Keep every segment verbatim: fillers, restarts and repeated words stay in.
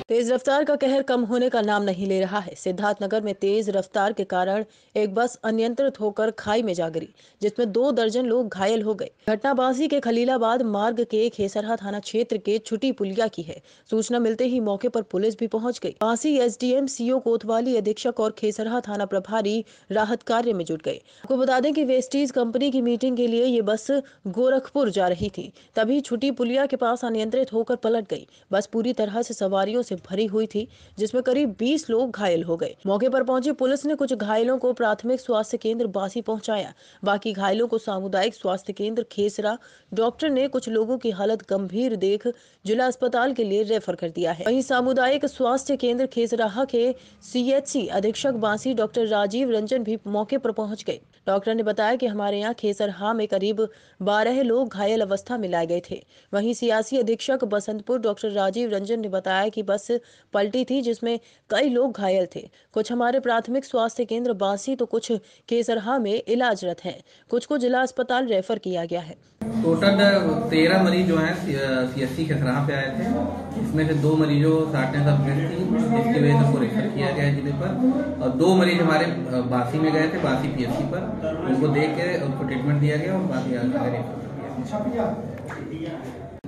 तेज रफ्तार का कहर कम होने का नाम नहीं ले रहा है। सिद्धार्थनगर में तेज रफ्तार के कारण एक बस अनियंत्रित होकर खाई में जा गिरी, जिसमें दो दर्जन लोग घायल हो गए। घटना बांसी के खलीलाबाद मार्ग के खेसरहा थाना क्षेत्र के छुटी पुलिया की है। सूचना मिलते ही मौके पर पुलिस भी पहुंच गई। बांसी एसडीएम सीओ कोतवाली अधीक्षक और खेसरहा थाना प्रभारी राहत कार्य में जुट गए। आपको बता दें कि वेस्टीज कंपनी की मीटिंग के लिए ये बस गोरखपुर जा रही थी, तभी छुटी पुलिया के पास अनियंत्रित होकर पलट गई। बस पूरी तरह से सवारियों से भरी हुई थी, जिसमें करीब बीस लोग घायल हो गए। मौके पर पहुंची पुलिस ने कुछ घायलों को प्राथमिक स्वास्थ्य केंद्र बांसी पहुंचाया। बाकी घायलों को सामुदायिक स्वास्थ्य केंद्र खेसरा डॉक्टर ने कुछ लोगों की हालत गंभीर देख जिला अस्पताल के लिए रेफर कर दिया है। वहीं सामुदायिक स्वास्थ्य केंद्र खेसराहा के सीएचसी अधीक्षक बांसी डॉक्टर राजीव रंजन भी मौके पर पहुंच गए। डॉक्टर ने बताया कि हमारे यहाँ खेसरहा में करीब बारह लोग घायल अवस्था में लाए गए थे। वहीं सियासी अधीक्षक बसंतपुर डॉक्टर राजीव रंजन ने बताया कि बस पलटी थी, जिसमें कई लोग घायल थे। कुछ हमारे प्राथमिक स्वास्थ्य केंद्र बांसी तो कुछ केसरहा में इलाजरत हैं। कुछ को जिला अस्पताल रेफर किया गया है। टोटल तेरह मरीज जो हैं सीएससी खेसरहा पे आए थे। इसमें से दो मरीजों सार्टनेस ऑफ ब्रेथ थी, जिसकी वजह से उनको रेफर किया गया है जिले पर, और दो मरीज हमारे बांसी में गए थे, बांसी पीएचसी पर। उनको देख के उनको ट्रीटमेंट दिया गया और बाकी आगे रेफर कर दिया।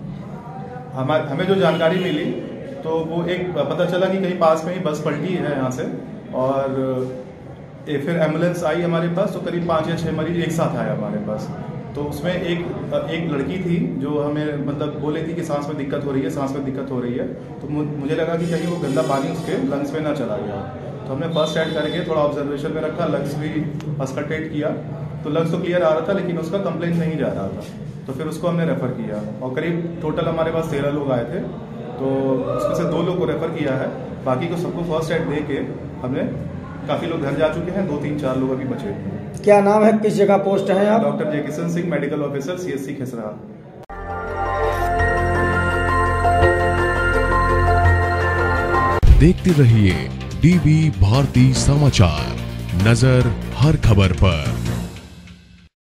हमें जो जानकारी मिली तो वो एक पता चला कि कहीं पास में ही बस पलटी है यहाँ से, और ए, फिर एम्बुलेंस आई हमारे पास, तो करीब पाँच या छः मरीज एक साथ आए हमारे पास। तो उसमें एक एक लड़की थी जो हमें मतलब बोले थी कि सांस में दिक्कत हो रही है, सांस में दिक्कत हो रही है। तो मुझे लगा कि कहीं वो गंदा पानी उसके लंग्स में ना चला गया। तो हमने फर्स्ट एड करके थोड़ा ऑब्जर्वेशन में रखा, लंग्स भी अस्कटेट किया। तो लंग्स तो क्लियर आ रहा था, लेकिन उसका कंप्लेंट नहीं जा रहा था। तो फिर उसको हमने रेफ़र किया, और करीब टोटल हमारे पास तेरह लोग आए थे। तो उसमें से दो लोग को रेफ़र किया है, बाकी को सबको फर्स्ट एड दे के हमने, काफ़ी लोग घर जा चुके हैं, दो तीन चार लोग अभी बचे। क्या नाम है, किस जगह पोस्ट है आप? Doctor Jai Kishan Singh, medical officer, CSC Khesraha. देखते रहिए डीवी भारती समाचार, नजर हर खबर पर।